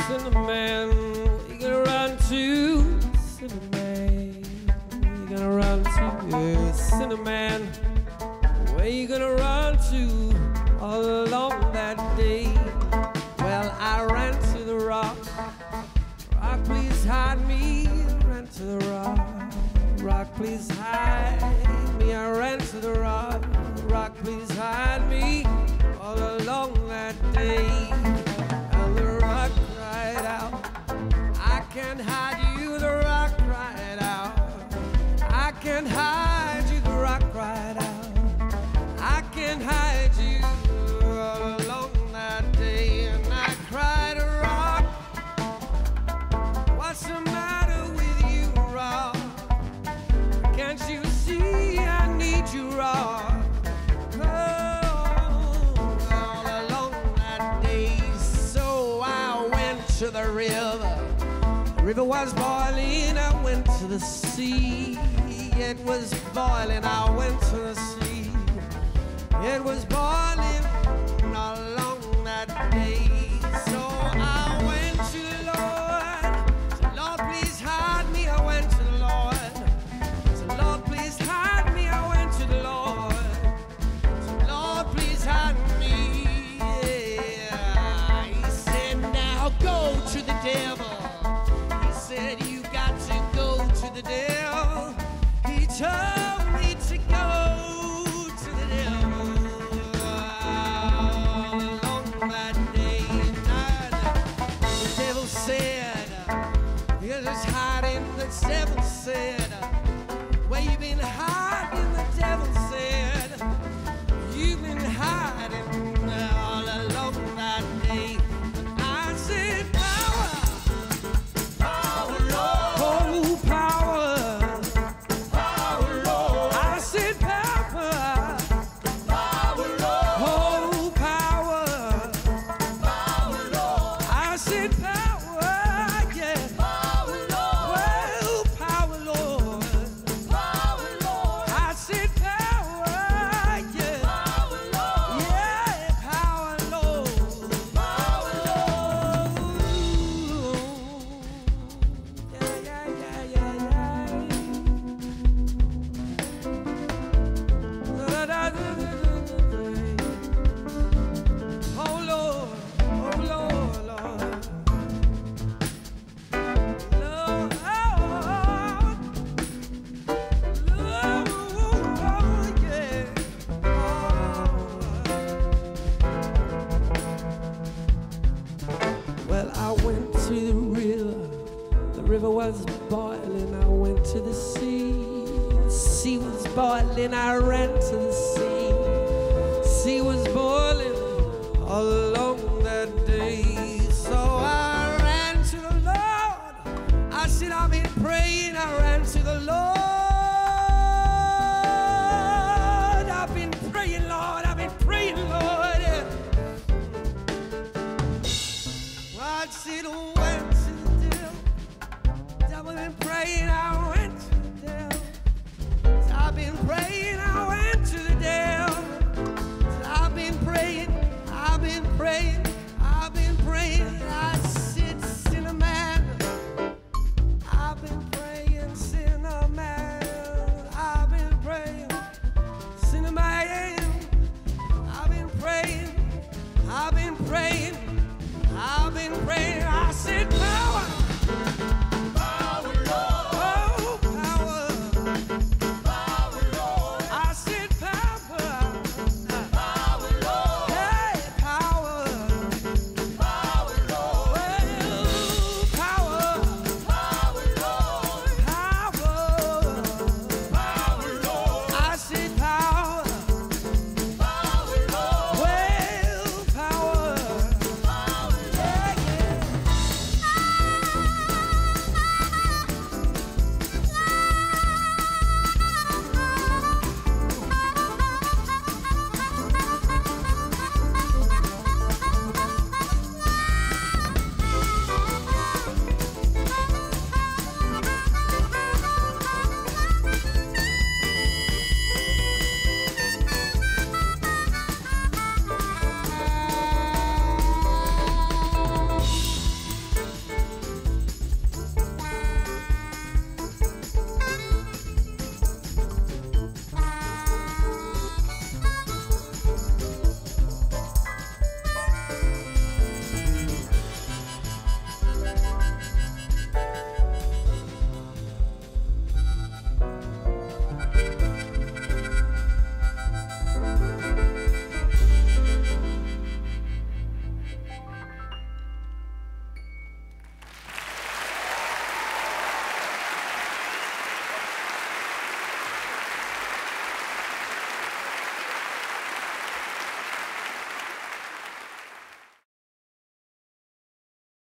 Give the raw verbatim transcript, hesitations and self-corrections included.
Cinnamon, where you gonna run to? Cinnamon, where you gonna run to? Cinnamon, where you gonna run to? All along that day, well, I ran to the rock. Rock, please hide me. Ran to the rock. Rock, please hide me. I ran to the rock. Rock, please hide me. All along that day, and the rock cried out, I can't hide you. The rock cried out, I can't hide you. The rock cried out, I can't hide you. All along that day, and I cried, rock, what's the matter with you, rock? Can't you see I need you, rock? To the river, the river was boiling. I went to the sea. It was boiling. I went to the sea. It was boiling all along that day. So I went to the Lord. So Lord, please hide me. I went to the Lord. So Lord, please hide me. I went to the Lord. So Lord, please hide me. Go to the devil. He said you got to go to the devil. He told me to go to the devil. All along that day and night, the devil said, you're just hiding. The devil said, where you been hiding? The devil said, you've been hiding all along that day. To the river, the river was boiling. I went to the sea, the sea was boiling. I ran to the sea, the sea was boiling all along that day. So I ran to the Lord. I said, I've been praying. I ran to the Lord. I've been praying, Lord. I've been praying, Lord. Yeah. I said, oh, I've been praying, I went to the devil. I've been praying, I went to the devil. I've been praying, I've been praying.